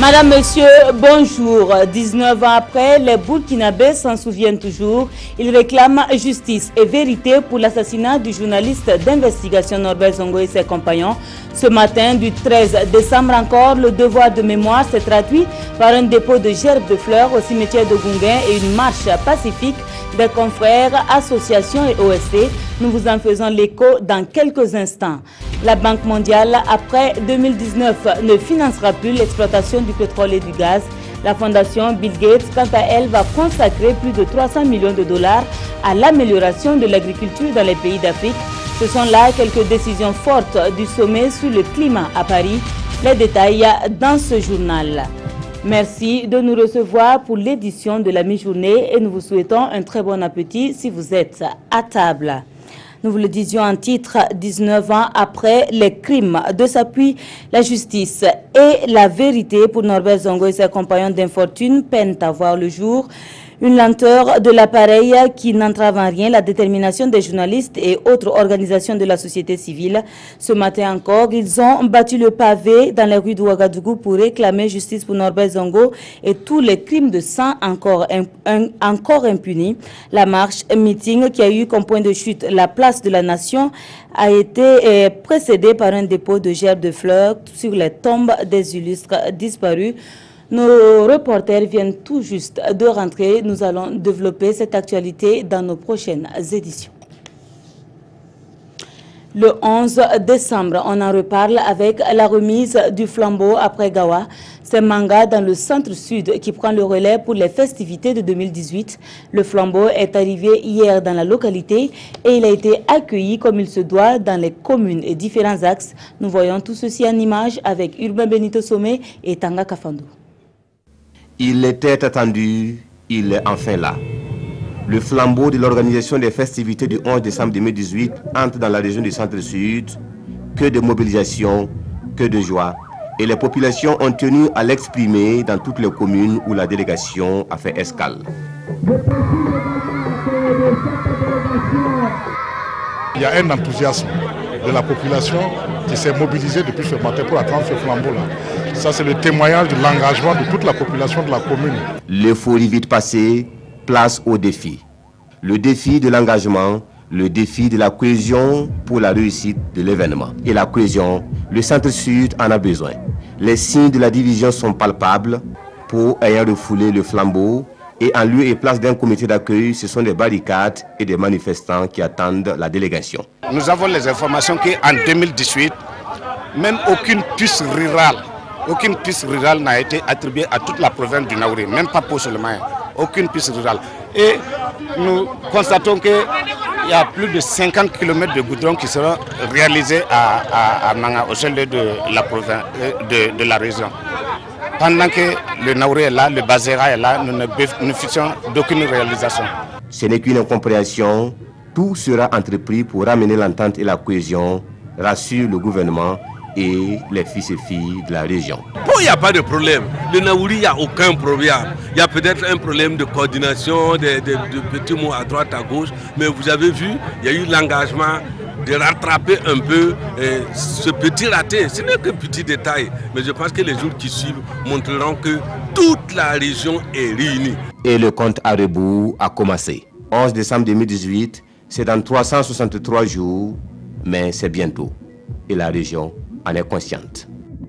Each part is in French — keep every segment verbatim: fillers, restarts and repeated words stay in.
Madame, Monsieur, bonjour. dix-neuf ans après, les Burkinabés s'en souviennent toujours. Ils réclament justice et vérité pour l'assassinat du journaliste d'investigation Norbert Zongo et ses compagnons. Ce matin du treize décembre encore, le devoir de mémoire s'est traduit par un dépôt de gerbes de fleurs au cimetière de Gunguin et une marche pacifique des confrères, associations et O S C. Nous vous en faisons l'écho dans quelques instants. La Banque mondiale, après deux mille dix-neuf, ne financera plus l'exploitation du pétrole et du gaz. La fondation Bill Gates, quant à elle, va consacrer plus de trois cents millions de dollars à l'amélioration de l'agriculture dans les pays d'Afrique. Ce sont là quelques décisions fortes du sommet sur le climat à Paris. Les détails dans ce journal. Merci de nous recevoir pour l'édition de la mi-journée et nous vous souhaitons un très bon appétit si vous êtes à table. Nous vous le disions en titre, dix-neuf ans après les crimes de s'appuie, la justice et la vérité pour Norbert Zongo et ses compagnons d'infortune peinent à voir le jour. Une lenteur de l'appareil qui n'entrave en rien la détermination des journalistes et autres organisations de la société civile. Ce matin encore, ils ont battu le pavé dans les rues de Ouagadougou pour réclamer justice pour Norbert Zongo et tous les crimes de sang encore, un, encore impunis. La marche meeting qui a eu comme point de chute la place de la Nation a été eh, précédée par un dépôt de gerbes de fleurs sur les tombes des illustres disparus. Nos reporters viennent tout juste de rentrer. Nous allons développer cette actualité dans nos prochaines éditions. Le onze décembre, on en reparle avec la remise du flambeau après Gawa. C'est Manga dans le centre-sud qui prend le relais pour les festivités de deux mille dix-huit. Le flambeau est arrivé hier dans la localité et il a été accueilli comme il se doit dans les communes et différents axes. Nous voyons tout ceci en image avec Urbain Benito Somé et Tanga Kafando. Il était attendu, il est enfin là. Le flambeau de l'organisation des festivités du onze décembre deux mille dix-huit entre dans la région du centre-sud. Que de mobilisation, que de joie. Et les populations ont tenu à l'exprimer dans toutes les communes où la délégation a fait escale. Il y a un enthousiasme de la population qui s'est mobilisée depuis ce matin pour attendre ce flambeau-là. Ça, c'est le témoignage de l'engagement de toute la population de la commune. L'euphorie vite passée, place au défi. Le défi de l'engagement, le défi de la cohésion pour la réussite de l'événement. Et la cohésion, le centre-sud en a besoin. Les signes de la division sont palpables. Pour ayant refoulé le flambeau, et en lieu et place d'un comité d'accueil, ce sont des barricades et des manifestants qui attendent la délégation. Nous avons les informations qu'en deux mille dix-huit, même aucune puce rurale, aucune piste rurale n'a été attribuée à toute la province du Naouri, même pas pour seulement, aucune piste rurale. Et nous constatons qu'il y a plus de cinquante kilomètres de goudron qui seront réalisés à, à, à Manga, au sein de la province, de, de la région. Pendant que le Naouri est là, le Bazera est là, nous ne bénéficions d'aucune réalisation. Ce n'est qu'une incompréhension. Tout sera entrepris pour ramener l'entente et la cohésion, rassure le gouvernement et les fils et filles de la région. Bon, il n'y a pas de problème. Le Naouri, il n'y a aucun problème. Il y a peut-être un problème de coordination, de, de, de petits mots à droite, à gauche, mais vous avez vu, il y a eu l'engagement de rattraper un peu euh, ce petit raté. Ce n'est qu'un petit détail, mais je pense que les jours qui suivent montreront que toute la région est réunie. Et le compte à rebours a commencé. onze décembre deux mille dix-huit, c'est dans trois cent soixante-trois jours, mais c'est bientôt. Et la région en est consciente.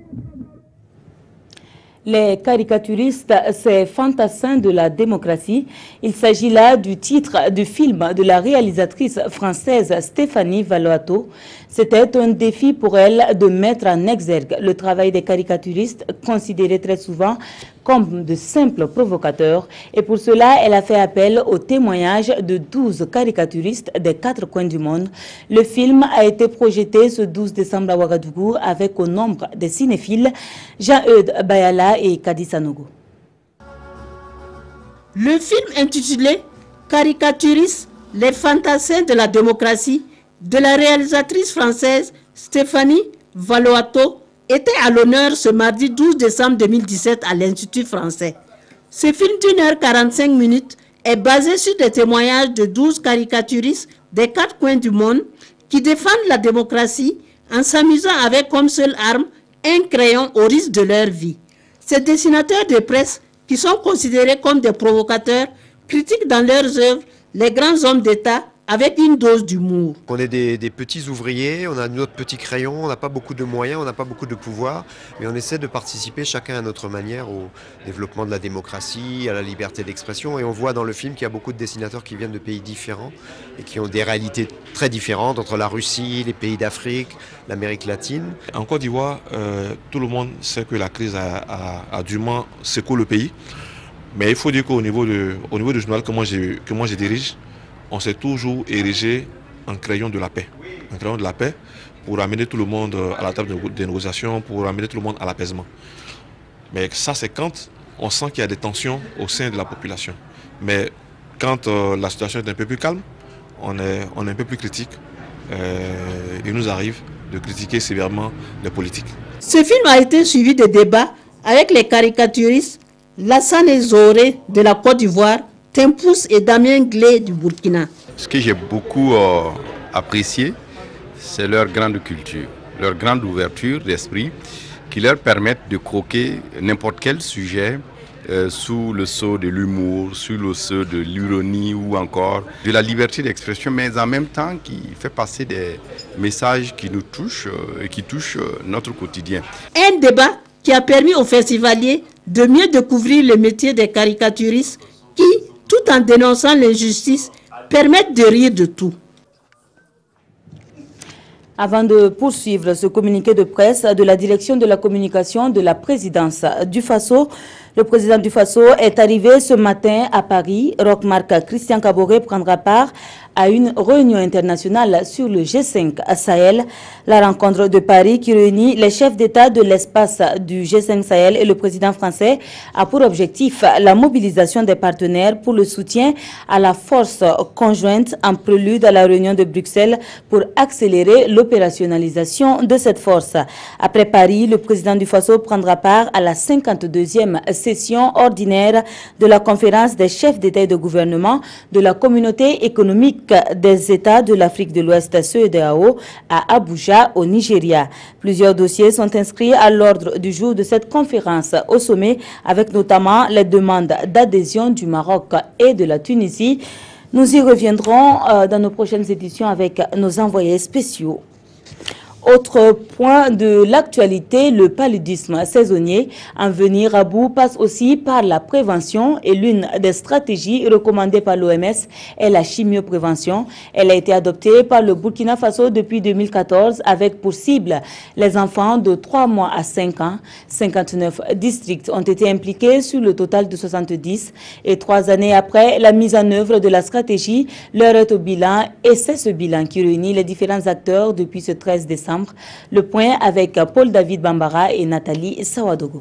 Les caricaturistes, ces fantassins de la démocratie. Il s'agit là du titre du film de la réalisatrice française Stéphanie Valoato. C'était un défi pour elle de mettre en exergue le travail des caricaturistes, considérés très souvent comme de simples provocateurs. Et pour cela, elle a fait appel au témoignage de douze caricaturistes des quatre coins du monde. Le film a été projeté ce douze décembre à Ouagadougou avec au nombre des cinéphiles Jean-Eudes Bayala et Kadi Sanogo. Le film intitulé « Caricaturistes, les fantassins de la démocratie » de la réalisatrice française Stéphanie Valoato était à l'honneur ce mardi douze décembre deux mille dix-sept à l'Institut français. Ce film d'une heure quarante-cinq minutes est basé sur des témoignages de douze caricaturistes des quatre coins du monde qui défendent la démocratie en s'amusant avec comme seule arme un crayon au risque de leur vie. Ces dessinateurs de presse, qui sont considérés comme des provocateurs, critiquent dans leurs œuvres les grands hommes d'État avec une dose d'humour. On est des, des petits ouvriers, on a notre petit crayon, on n'a pas beaucoup de moyens, on n'a pas beaucoup de pouvoir, mais on essaie de participer chacun à notre manière au développement de la démocratie, à la liberté d'expression. Et on voit dans le film qu'il y a beaucoup de dessinateurs qui viennent de pays différents et qui ont des réalités très différentes entre la Russie, les pays d'Afrique, l'Amérique latine. En Côte d'Ivoire, euh, tout le monde sait que la crise a, a, a durement secoué le pays. Mais il faut dire qu'au niveau, de, au niveau du journal que moi, que moi je dirige, on s'est toujours érigé en crayon de la paix. En crayon de la paix pour amener tout le monde à la table des négociations, pour amener tout le monde à l'apaisement. Mais ça, c'est quand on sent qu'il y a des tensions au sein de la population. Mais quand euh, la situation est un peu plus calme, on est, on est un peu plus critique. Euh, il nous arrive de critiquer sévèrement les politiques. Ce film a été suivi de débats avec les caricaturistes Lassane Zoré de la Côte d'Ivoire, Tempous et Damien Glé du Burkina. Ce que j'ai beaucoup euh, apprécié, c'est leur grande culture, leur grande ouverture d'esprit qui leur permettent de croquer n'importe quel sujet euh, sous le sceau de l'humour, sous le sceau de l'ironie ou encore de la liberté d'expression, mais en même temps qui fait passer des messages qui nous touchent euh, et qui touchent euh, notre quotidien. Un débat qui a permis aux festivaliers de mieux découvrir le métier des caricaturistes qui, tout en dénonçant l'injustice, permettent de rire de tout. Avant de poursuivre ce communiqué de presse de la direction de la communication de la présidence du Faso, le président du Faso est arrivé ce matin à Paris. Roch-Marc Christian Kaboré prendra part à une réunion internationale sur le G cinq à Sahel. La rencontre de Paris qui réunit les chefs d'État de l'espace du G cinq Sahel et le président français a pour objectif la mobilisation des partenaires pour le soutien à la force conjointe en prélude à la réunion de Bruxelles pour accélérer l'opérationnalisation de cette force. Après Paris, le président du Faso prendra part à la cinquante-deuxième session ordinaire de la conférence des chefs d'État et de gouvernement de la communauté économique des États de l'Afrique de l'Ouest, C E D A O, à Abuja, au Nigeria. Plusieurs dossiers sont inscrits à l'ordre du jour de cette conférence au sommet, avec notamment les demandes d'adhésion du Maroc et de la Tunisie. Nous y reviendrons euh, dans nos prochaines éditions avec nos envoyés spéciaux. Autre point de l'actualité, le paludisme saisonnier en venir à bout passe aussi par la prévention et l'une des stratégies recommandées par l'O M S est la chimioprévention. Elle a été adoptée par le Burkina Faso depuis deux mille quatorze avec pour cible les enfants de trois mois à cinq ans. cinquante-neuf districts ont été impliqués sur le total de soixante-dix et trois années après la mise en œuvre de la stratégie, l'heure est au bilan et c'est ce bilan qui réunit les différents acteurs depuis ce treize décembre. Le point avec Paul-David Bambara et Nathalie Sawadogo.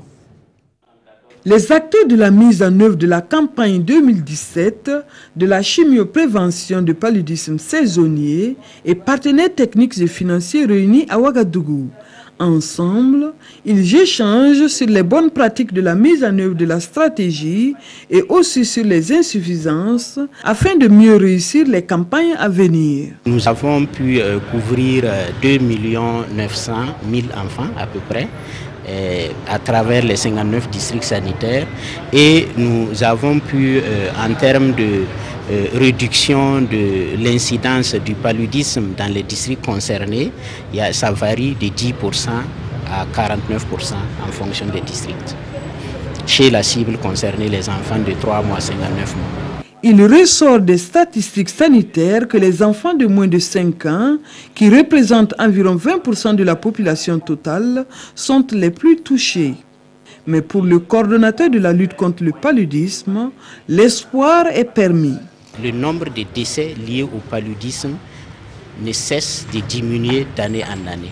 Les acteurs de la mise en œuvre de la campagne deux mille dix-sept de la chimioprévention de paludisme saisonnier et partenaires techniques et financiers réunis à Ouagadougou. Ensemble, ils échangent sur les bonnes pratiques de la mise en œuvre de la stratégie et aussi sur les insuffisances afin de mieux réussir les campagnes à venir. Nous avons pu euh, couvrir euh, deux millions neuf cent mille enfants à peu près euh, à travers les cinquante-neuf districts sanitaires et nous avons pu, euh, en termes de Euh, réduction de l'incidence du paludisme dans les districts concernés, il y a, ça varie de dix pour cent à quarante-neuf pour cent en fonction des districts. Chez la cible concernée, les enfants de trois mois à cinquante-neuf mois. Il ressort des statistiques sanitaires que les enfants de moins de cinq ans, qui représentent environ vingt pour cent de la population totale, sont les plus touchés. Mais pour le coordonnateur de la lutte contre le paludisme, l'espoir est permis. Le nombre de décès liés au paludisme ne cesse de diminuer d'année en année.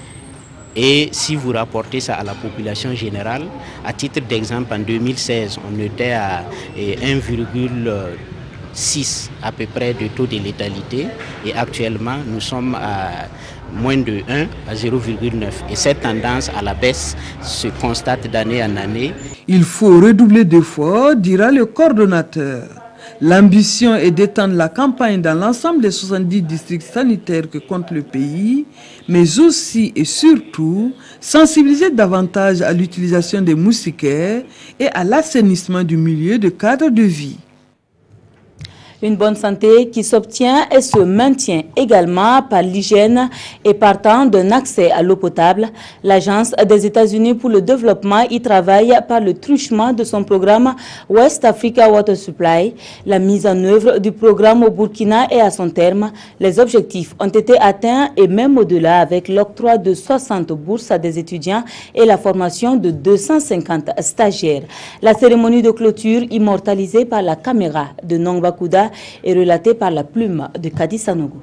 Et si vous rapportez ça à la population générale, à titre d'exemple, en deux mille seize, on était à un virgule six à peu près de taux de létalité et actuellement nous sommes à moins de un à zéro virgule neuf. Et cette tendance à la baisse se constate d'année en année. Il faut redoubler d'efforts, dira le coordonnateur. L'ambition est d'étendre la campagne dans l'ensemble des soixante-dix districts sanitaires que compte le pays, mais aussi et surtout sensibiliser davantage à l'utilisation des moustiquaires et à l'assainissement du milieu de cadre de vie. Une bonne santé qui s'obtient et se maintient également par l'hygiène et partant d'un accès à l'eau potable. L'Agence des États-Unis pour le développement y travaille par le truchement de son programme West Africa Water Supply. La mise en œuvre du programme au Burkina est à son terme. Les objectifs ont été atteints et même au-delà avec l'octroi de soixante bourses à des étudiants et la formation de deux cent cinquante stagiaires. La cérémonie de clôture immortalisée par la caméra de Nongba Kouda est relatée par la plume de Kadi Sanogo.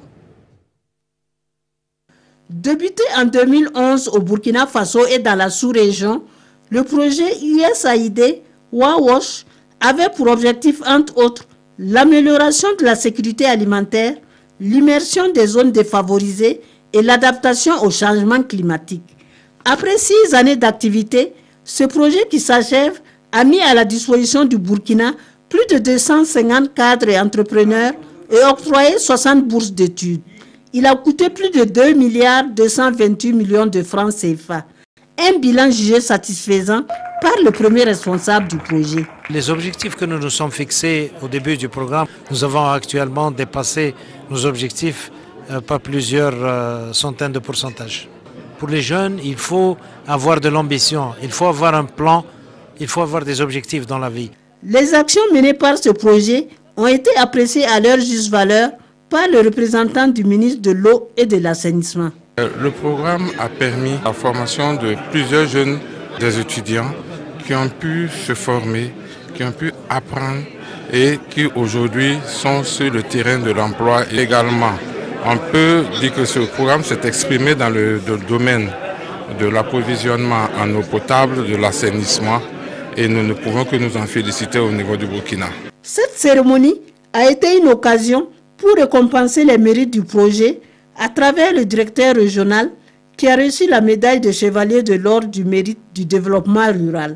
Débuté en deux mille onze au Burkina Faso et dans la sous-région, le projet U S A I D WAWASH avait pour objectif, entre autres, l'amélioration de la sécurité alimentaire, l'immersion des zones défavorisées et l'adaptation au changement climatique. Après six années d'activité, ce projet qui s'achève a mis à la disposition du Burkina plus de deux cent cinquante cadres et entrepreneurs et octroyé soixante bourses d'études. Il a coûté plus de deux milliards deux cent vingt-huit millions de francs C F A. Un bilan jugé satisfaisant par le premier responsable du projet. Les objectifs que nous nous sommes fixés au début du programme, nous avons actuellement dépassé nos objectifs euh, par plusieurs euh, centaines de pourcentages. Pour les jeunes, il faut avoir de l'ambition, il faut avoir un plan, il faut avoir des objectifs dans la vie. Les actions menées par ce projet ont été appréciées à leur juste valeur par le représentant du ministre de l'Eau et de l'Assainissement. Le programme a permis la formation de plusieurs jeunes, des étudiants qui ont pu se former, qui ont pu apprendre et qui aujourd'hui sont sur le terrain de l'emploi également. On peut dire que ce programme s'est exprimé dans le, le domaine de l'approvisionnement en eau potable, de l'assainissement, et nous ne pouvons que nous en féliciter au niveau du Burkina. Cette cérémonie a été une occasion pour récompenser les mérites du projet à travers le directeur régional qui a reçu la médaille de chevalier de l'ordre du mérite du développement rural.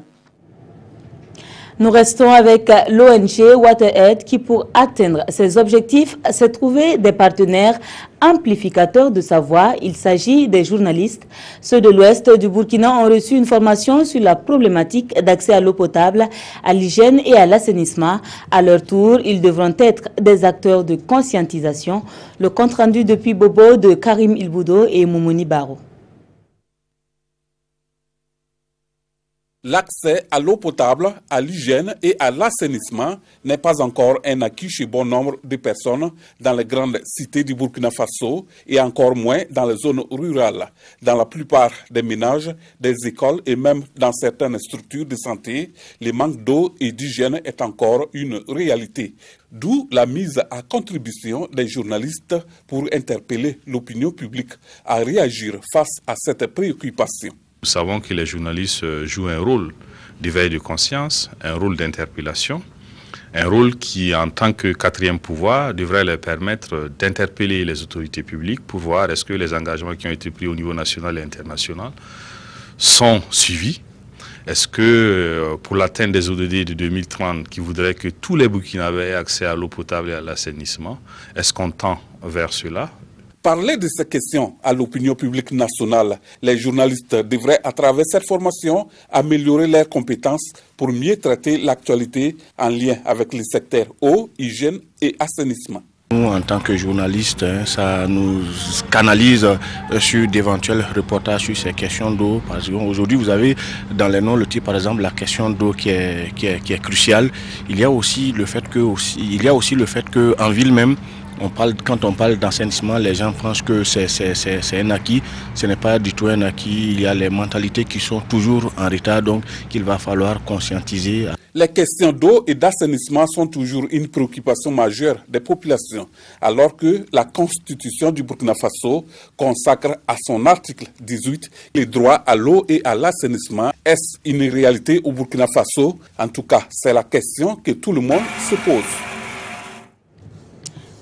Nous restons avec l'O N G WaterAid qui, pour atteindre ses objectifs, s'est trouvé des partenaires amplificateurs de sa voix. Il s'agit des journalistes. Ceux de l'ouest du Burkina ont reçu une formation sur la problématique d'accès à l'eau potable, à l'hygiène et à l'assainissement. À leur tour, ils devront être des acteurs de conscientisation. Le compte rendu depuis Bobo de Karim Ilboudo et Moumouni Baro. L'accès à l'eau potable, à l'hygiène et à l'assainissement n'est pas encore un acquis chez bon nombre de personnes dans les grandes cités du Burkina Faso et encore moins dans les zones rurales. Dans la plupart des ménages, des écoles et même dans certaines structures de santé, le manque d'eau et d'hygiène est encore une réalité. D'où la mise à contribution des journalistes pour interpeller l'opinion publique à réagir face à cette préoccupation. Nous savons que les journalistes jouent un rôle d'éveil de conscience, un rôle d'interpellation, un rôle qui, en tant que quatrième pouvoir, devrait leur permettre d'interpeller les autorités publiques pour voir est-ce que les engagements qui ont été pris au niveau national et international sont suivis. Est-ce que pour l'atteinte des O D D de deux mille trente, qui voudrait que tous les Burkinabés aient accès à l'eau potable et à l'assainissement, est-ce qu'on tend vers cela? Parler de ces questions à l'opinion publique nationale, les journalistes devraient, à travers cette formation, améliorer leurs compétences pour mieux traiter l'actualité en lien avec les secteurs eau, hygiène et assainissement. Nous, en tant que journalistes, ça nous canalise sur d'éventuels reportages sur ces questions d'eau. Parce qu'aujourd'hui, vous avez dans les noms le type, par exemple, la question d'eau qui est, qui est, qui est cruciale. Il y a aussi le fait que, aussi, il y a aussi le fait qu'en ville même, On parle, quand on parle d'assainissement, les gens pensent que c'est un acquis. Ce n'est pas du tout un acquis. Il y a les mentalités qui sont toujours en retard, donc qu'il va falloir conscientiser. Les questions d'eau et d'assainissement sont toujours une préoccupation majeure des populations, alors que la Constitution du Burkina Faso consacre à son article dix-huit les droits à l'eau et à l'assainissement. Est-ce une réalité au Burkina Faso? En tout cas, c'est la question que tout le monde se pose.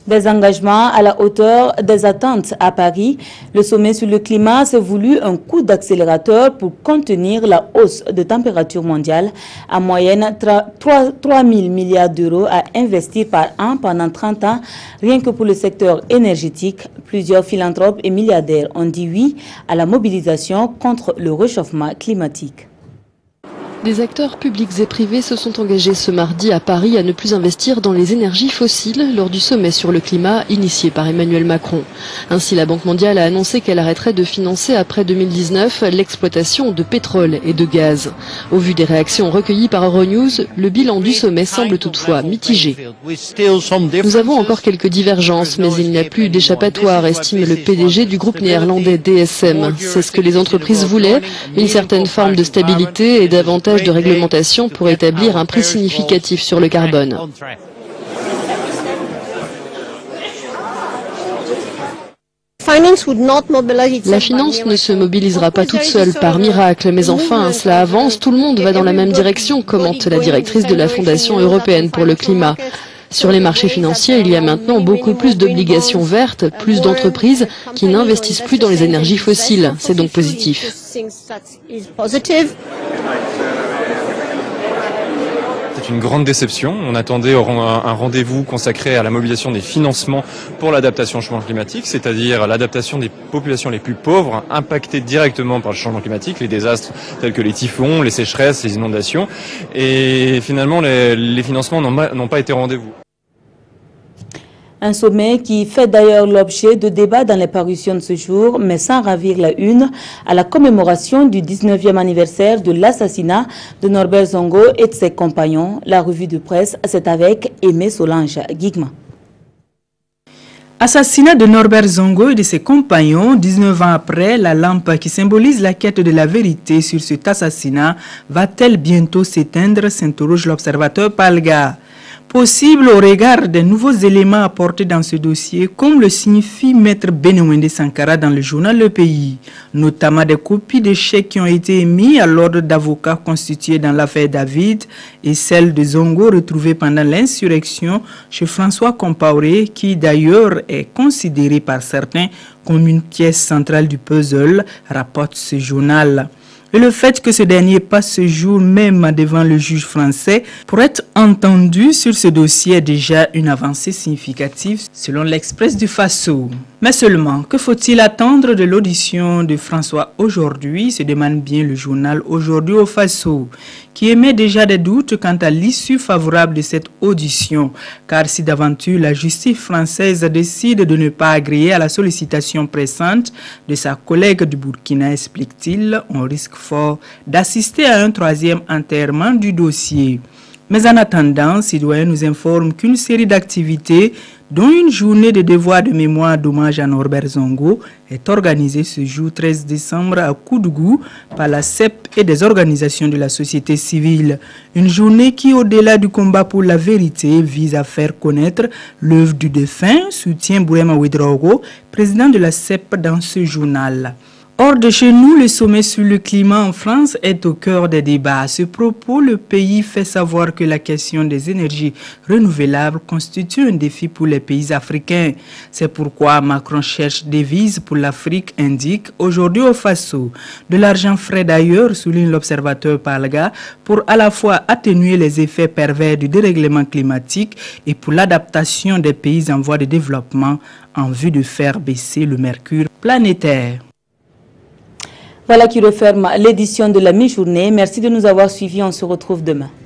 Des engagements à la hauteur des attentes à Paris. Le sommet sur le climat s'est voulu un coup d'accélérateur pour contenir la hausse de température mondiale. En moyenne, trois mille milliards d'euros à investir par an pendant trente ans, rien que pour le secteur énergétique. Plusieurs philanthropes et milliardaires ont dit oui à la mobilisation contre le réchauffement climatique. Des acteurs publics et privés se sont engagés ce mardi à Paris à ne plus investir dans les énergies fossiles lors du sommet sur le climat initié par Emmanuel Macron. Ainsi, la Banque mondiale a annoncé qu'elle arrêterait de financer après deux mille dix-neuf l'exploitation de pétrole et de gaz. Au vu des réactions recueillies par Euronews, le bilan du sommet semble toutefois mitigé. Nous avons encore quelques divergences, mais il n'y a plus d'échappatoire, estime le P D G du groupe néerlandais D S M. C'est ce que les entreprises voulaient, une certaine forme de stabilité et davantage de réglementation pour établir un prix significatif sur le carbone. La finance ne se mobilisera pas toute seule par miracle, mais enfin, cela avance, tout le monde va dans la même direction, commente la directrice de la Fondation européenne pour le climat. Sur les marchés financiers, il y a maintenant beaucoup plus d'obligations vertes, plus d'entreprises qui n'investissent plus dans les énergies fossiles. C'est donc positif. C'est une grande déception. On attendait un rendez-vous consacré à la mobilisation des financements pour l'adaptation au changement climatique, c'est-à-dire l'adaptation des populations les plus pauvres impactées directement par le changement climatique, les désastres tels que les typhons, les sécheresses, les inondations. Et finalement, les, les financements n'ont pas été au rendez-vous. Un sommet qui fait d'ailleurs l'objet de débats dans les parutions de ce jour, mais sans ravir la une, à la commémoration du dix-neuvième anniversaire de l'assassinat de Norbert Zongo et de ses compagnons. La revue de presse, c'est avec Aimé Solange Guigma. Assassinat de Norbert Zongo et de ses compagnons, dix-neuf ans après, la lampe qui symbolise la quête de la vérité sur cet assassinat va-t-elle bientôt s'éteindre, s'interroge l'observateur Palga. Possible au regard des nouveaux éléments apportés dans ce dossier, comme le signifie Maître Benouende Sankara dans le journal Le Pays, notamment des copies de chèques qui ont été émis à l'ordre d'avocats constitués dans l'affaire David et celle de Zongo retrouvée pendant l'insurrection chez François Compaoré, qui d'ailleurs est considéré par certains comme une pièce centrale du puzzle, rapporte ce journal. Et le fait que ce dernier passe ce jour même devant le juge français pour être entendu sur ce dossier est déjà une avancée significative selon l'Express du Faso. Mais seulement, que faut-il attendre de l'audition de François aujourd'hui, se demande bien le journal Aujourd'hui au Faso, qui émet déjà des doutes quant à l'issue favorable de cette audition, car si d'aventure la justice française décide de ne pas agréer à la sollicitation pressante de sa collègue du Burkina, explique-t-il, on risque fort d'assister à un troisième enterrement du dossier. Mais en attendant, Citoyen nous informe qu'une série d'activités, dont une journée de devoir de mémoire d'hommage à Norbert Zongo, est organisée ce jour treize décembre à Koudougou par la C E P et des organisations de la société civile. Une journée qui, au-delà du combat pour la vérité, vise à faire connaître l'œuvre du défunt, soutient Bourema Ouedraogo, président de la C E P dans ce journal. Hors de chez nous, le sommet sur le climat en France est au cœur des débats. À ce propos, le pays fait savoir que la question des énergies renouvelables constitue un défi pour les pays africains. C'est pourquoi Macron cherche des devises pour l'Afrique, indique aujourd'hui au Faso. De l'argent frais d'ailleurs, souligne l'observateur Palga, pour à la fois atténuer les effets pervers du dérèglement climatique et pour l'adaptation des pays en voie de développement en vue de faire baisser le mercure planétaire. Voilà qui referme l'édition de la mi-journée. Merci de nous avoir suivis. On se retrouve demain.